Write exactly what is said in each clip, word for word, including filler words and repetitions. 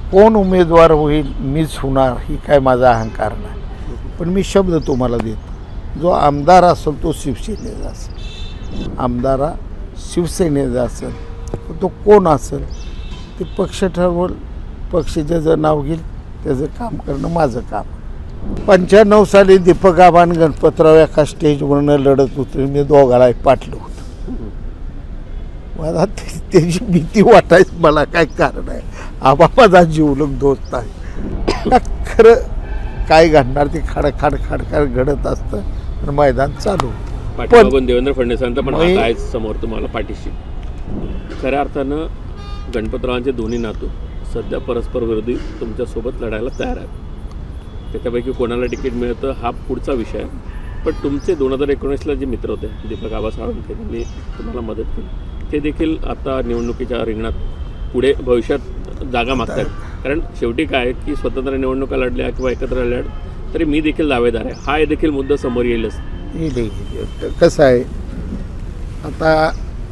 कोण उमेदवार होईल मीच होणार ही काय माझा अहंकार नाही, पण मी शब्द तुम्हाला देतो, जो आमदार असेल तो शिवसेनेचा असेल, आमदारा शिवसेनेचा असेल, तो कोण असेल ते पक्ष ठरवल, पक्ष ज्याचं नाव घेईल त्याचं काम करणं माझं काम. पंच्याण्णव साली दीपक आबा आणि गणपतराव एका स्टेजवरनं लढत होते, मी दोघाला पाटलं होतं. मला त्याची भीती वाटायची, मला काय कारण आहे, आबा माझा जीवलग दोस्त आहे. खरं काय घडणार ते खाड खाड खाड खाड घडत असतं आणि मैदान चालू. पण देवेंद्र फडणवीसांचा पण हात आहे समोर तुम्हाला पाठीशी. खऱ्या अर्थानं गणपतरावांचे दोन्ही नातू सध्या परस्पर विरोधी तुमच्यासोबत लढायला तयार आहेत. त्याच्यापैकी कोणाला तिकीट मिळतं हा पुढचा विषय आहे. पण तुमचे दोन हजार एकोणीसला जे मित्र होते दीपक आबा साळुंखे, त्यांनी तुम्हाला मदत केली, ते देखील आता निवडणुकीच्या रिंगणात पुढे भविष्यात जागा मागतात. कारण शेवटी काय की स्वतंत्र निवडणुका लढल्या किंवा एकत्र लढल्या तरी मी देखील दावेदार आहे, हा देखील मुद्दा समोर येईलच. कसं आहे, आता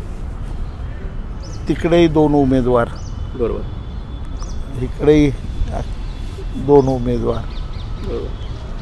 तिकडेही दोन उमेदवार, बरोबर, इकडेही दोन उमेदवार, बरोबर.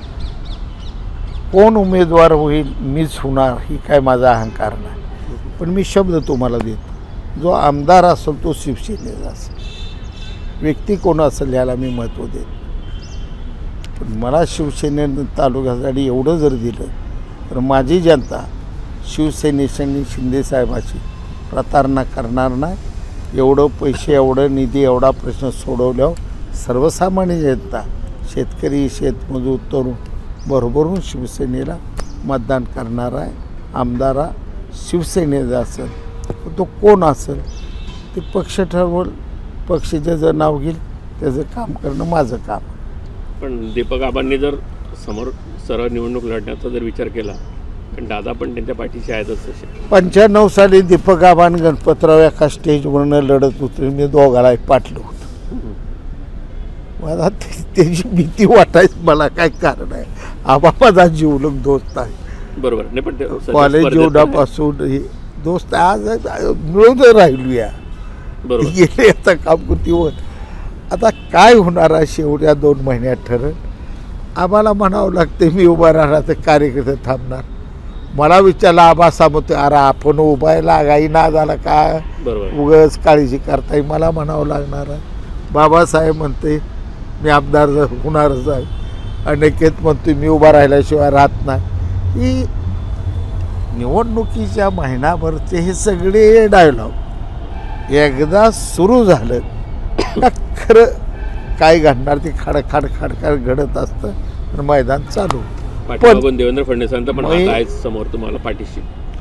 कोण उमेदवार होईल मीच होणार ही काय माझा अहंकार नाही, पण मी शब्द तुम्हाला देतो, जो आमदार असेल तो शिवसेनेचा असेल, व्यक्ती कोण असेल याला मी महत्त्व देतो. पण मला शिवसेनेनं तालुक्यासाठी एवढं जर दिलं तर माझी जनता शिवसेनेशी शिंदेसाहेबाची प्रतारणा करणार नाही. एवढं पैसे, एवढं निधी, एवढा प्रश्न सोडवल्यावर सर्वसामान्य जनता, शेतकरी, शेतमजूर, तरुण भरभरून शिवसेनेला मतदान करणार आहे. आमदारा शिवसेनेचा असेल, तो कोण असेल ते पक्ष ठरवल, पक्ष ज्याचं नाव घेईल त्याचं काम करणं माझं काम. पण दीपक आबांनी जर समोर सरळ निवडणूक लढण्याचा जर विचार केला, कारण दादा पण त्यांच्या पाठीशी आहेतच तसे. पंच्याण्णव साली दीपक आबा आणि गणपतराव एका स्टेजवरनं लढत होते, मी दोघाला पाटलं होतं. मला त्याची भीती वाटायची, मला काय कारण आहे, आबा माझा जीवलग दोस्त आहे. बरोबर, नाही पण कॉलेज जीवनापासून हे दोस्त आज मिळून राहिलूया, गेले आता काम कृतीवर. आता काय होणार आहे शेवट्या दोन महिन्यात ठरल. आम्हाला म्हणावं लागते मी उभा राहणार तर कार्यकर्ते थांबणार. मला विचारला आबा सांगतो, अरे आपण उभा लागाई ना झाला का, उगाच काळजी करताय, मला म्हणावं लागणार आहे. बाबासाहेब म्हणते मी आमदार होणारच आहे, अनेकेत म्हणतो मी उभा राहिल्याशिवाय राहत नाही. ही निवडणुकीच्या महिनाभरचे हे सगळे डायलॉग एकदा सुरू झालं का खरं काय घडणार ते खाड खाड खाड खाड घडत असतं आणि मैदान चालू. पण देवेंद्र फडणवीसांचा पण हात आहे समोर तुम्हाला पाठीशी.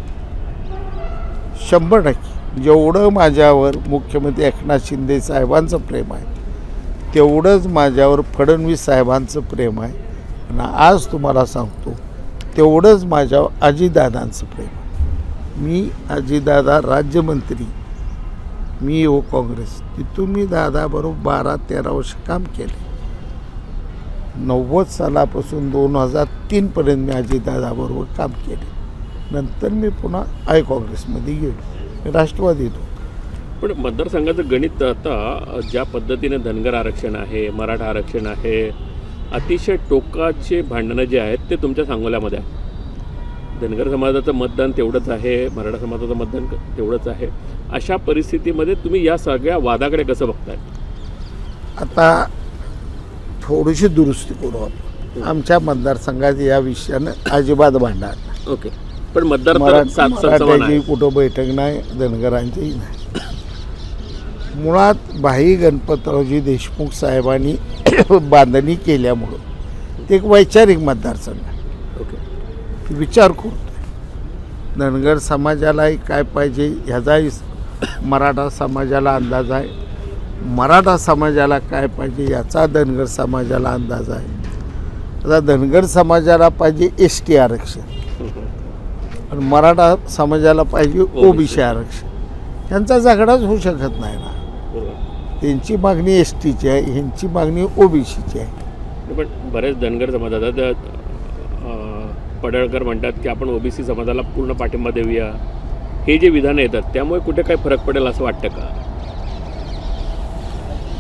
शंभर टक्के जेवढं माझ्यावर मुख्यमंत्री एकनाथ शिंदे साहेबांचं प्रेम आहे तेवढंच माझ्यावर फडणवीस साहेबांचं प्रेम आहे. आणि आज तुम्हाला सांगतो तेवढंच माझ्यावर अजितदादांचं प्रेम आहे. मी अजितदादा राज्यमंत्री, मी हो काँग्रेस, तिथून मी दादाबरोबर बारा तेरा वर्ष काम केले. नव्वद सालापासून दोन हजार तीनपर्यंत मी अजितदादाबरोबर काम केले. नंतर मी पुन्हा आय काँग्रेसमध्ये गेलो, मी राष्ट्रवादीत होतो. पण मतदारसंघाचं गणित आता ज्या पद्धतीने धनगर आरक्षण आहे, मराठा आरक्षण आहे, अतिशय टोकाचे भांडणं जे आहेत ते तुमच्या सांगोल्यामध्ये आहे. धनगर समाजाचं मतदान तेवढंच आहे, मराठा समाजाचं मतदान तेवढंच आहे. अशा परिस्थितीमध्ये तुम्ही या सगळ्या वादाकडे कसं बघताय? आता थोडीशी दुरुस्ती करू आपण. आमच्या मतदारसंघात या विषयानं अजिबात भांडणार. ओके, पण मतदार मराठ्याची कुठं बैठक नाही, धनगरांचीही नाही. मुळात भाई गणपतरावजी देशमुख साहेबांनी बांधणी केल्यामुळं ते एक वैचारिक मतदारसंघ आहे. ओके, विचार करतो धनगर समाजालाही काय पाहिजे ह्याचाही मराठा समाजाला अंदाज आहे, मराठा समाजाला काय पाहिजे याचा धनगर समाजाला अंदाज आहे. आता धनगर समाजाला पाहिजे एस टी आरक्षण आणि मराठा समाजाला पाहिजे ओबीसी आरक्षण. त्यांचा झगडाच होऊ शकत नाही ना. त्यांची मागणी एस टीची आहे, ह्यांची मागणी ओबीसीची आहे. पण बरेच धनगर समाजात पडळकर म्हणतात की आपण ओबीसी समाजाला पूर्ण पाठिंबा देऊया. हे जे विधानं येतात त्यामुळे कुठे काय फरक पडेल असं वाटतं का?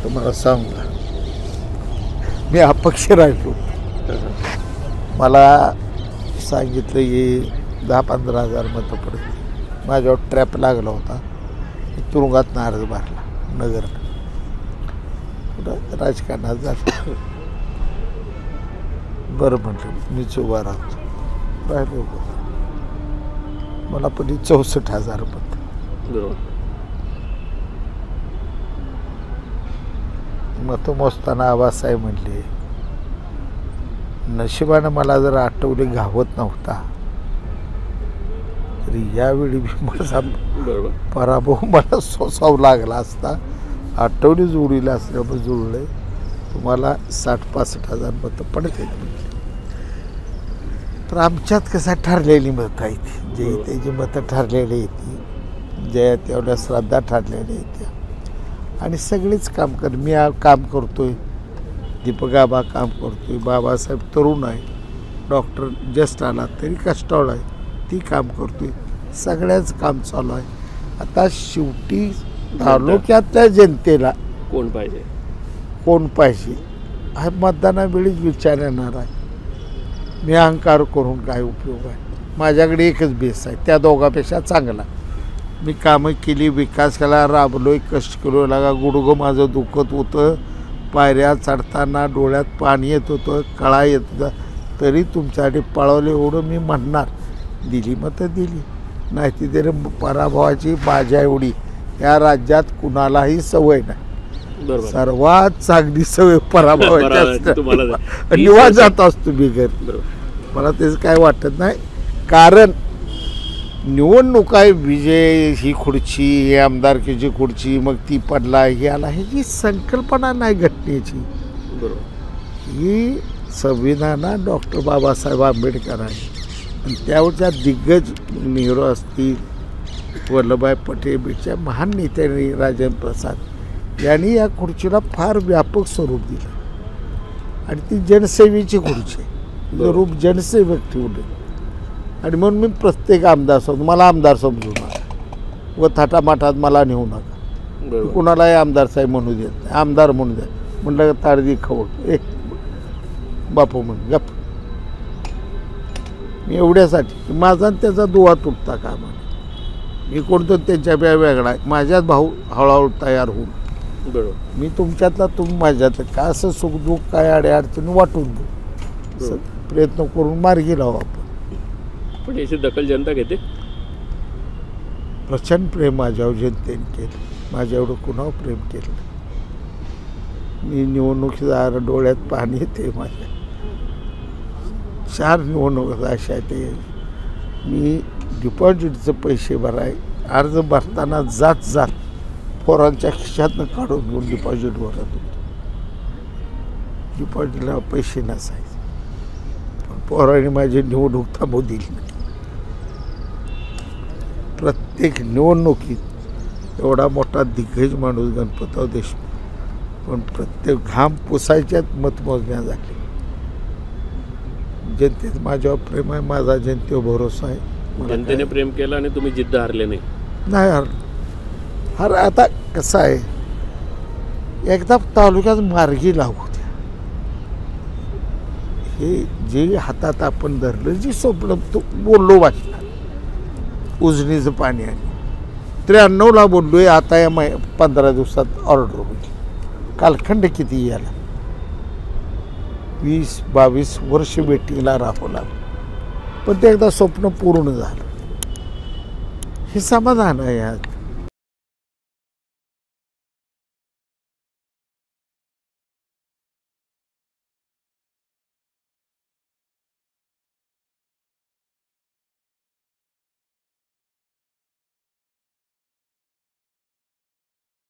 तुम्हाला सांगू मी अपक्ष राहिलो. मला सांगितलं की दहा पंधरा हजार मतं पडते. माझ्यावर ट्रॅप लागला होता. तुरुंगात अर्ज भरला नगर कुठं राजकारणात झालं. बरं म्हटलं मीच उभा राहतो. राहिलो मला पण चौसष्ट हजार मत. मत मोजताना आबासाहेब म्हणले नशिबानं मला जर आठवले घावत नव्हता तरी यावेळी माझा पराभव मला सोसावा लागला असता. आठवडी जोडीला असल्यामुळे जुळले तुम्हाला साठ पासष्ट हजार मतं पडते. तर आमच्यात कसं ठरलेली मतं आहेत. जे त्याची मतं ठरलेली येते जे तेवढ्या श्रद्धा ठरलेल्या येत्या आणि सगळीच काम कर. मी काम करतोय. दीपक आबा काम करतोय. बाबासाहेब तरुण आहे. डॉक्टर जस्ट आला तरी कष्टाळ आहे. ती काम करतोय. सगळ्याच काम चालू आहे. आता शेवटी तालुक्यातल्या जनतेला कोण पाहिजे कोण पाहिजे हा मतदानावेळीच विचार येणार आहे. मी अहंकार करून काय उपयोग आहे. माझ्याकडे एकच बेस आहे त्या दोघांपेक्षा चांगला. मी कामं केली विकास केला राबलोय कष्ट केलो. लागा गुडघं माझं दुखत होतं. पायऱ्या चढताना डोळ्यात पाणी येत होतं. कळा येत होता तरी तुमच्यासाठी पळवले एवढं मी म्हणणार. दिली मतं दिली नाही ती तरी पराभवाची माझ्या एवढी या राज्यात कुणालाही सवय नाही. सर्वात चांगली सवय पराभवाची. निवांत जात असतो मी घरी. मला त्याचं काय वाटत नाही. कारण निवडणूक आहे विजय ही खुर्ची ही आमदारकीची खुर्ची मग ती पडला ही आला ह्याची संकल्पना नाही घटनेची. ही संविधानात डॉक्टर बाबासाहेब आंबेडकर आहे आणि त्यावरच्या दिग्गज नेहरू असतील वल्लभभाई पटेलच्या महान नेत्यांनी राजेंद्र प्रसाद यांनी या खुर्चीला फार व्यापक स्वरूप दिलं आणि ती जनसेवेची खुर्ची आहे. रूप जनसेवक ठेवले आणि म्हणून मी प्रत्येक आमदार समजू मला आमदार समजू नका व थाटामाटात मला नेऊ नका. कुणालाही आमदार साहेब म्हणू देत नाही. आमदार म्हणू द्या म्हणलं तारदी खवळ एक बापू म्हण गप. मी एवढ्यासाठी माझा त्याचा दुवा तुटता का म्हणे. मी कोणतं त्यांच्या वेगळा आहे. माझ्यात भाऊ हळूहळू तयार होऊन बरोबर मी तुमच्यातला तुम्ही माझ्यातलं का असं सुखदुःख काय अडचणी वाटून देऊ प्रयत्न करून मार्गी लावू आपण. पण याची दखल जनता घेते. प्रचंड प्रेम माझ्यावर जनतेने केलं. माझ्या एवढं कुणावर प्रेम केलं. मी निवडणुकीचा डोळ्यात पाणी येते. माझ्या चार निवडणुका अशा ते मी डिपॉझिटचे पैसे भराय अर्ज भरताना जात जात पोरांच्या खिशातनं काढून घेऊन डिपॉझिट भरत होतो. डिपॉझिटला पैसे नसायचे पण पोरांनी माझी निवडणूक थांबवू दिली नाही. प्रत्येक निवडणुकीत एवढा मोठा दिग्गज माणूस गणपतराव देशमुख पण प्रत्येक घाम पुसायच्यात मतमोजण्या झाली. जनतेत माझ्यावर प्रेम आहे. माझा जनतेवर भरोसा आहे. जनतेने प्रेम केलं आणि तुम्ही जिद्द हारले नाही. नाही हरलो. हर आता कसं आहे एकदा तालुक्यात मार्गी लागू द्या. हे जे हातात आपण धरलं जी स्वप्न तो बोललो भाषणात उजनीचं पाणी आहे त्र्याण्णवला बोललो आहे. आता या मै पंधरा दिवसात ऑर्डर होईल. कालखंड किती याला वीस बावीस वर्ष वेटिंगला राहावं लागलं पण ते एकदा स्वप्न पूर्ण झालं. हे समाधान आहे आज.